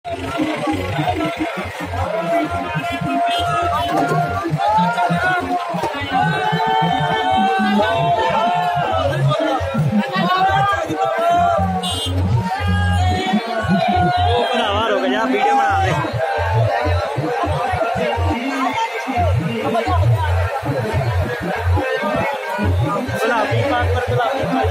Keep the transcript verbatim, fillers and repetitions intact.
बनावा रुक जा, वीडियो बना दे। गुलाबी बात पर गुलाबी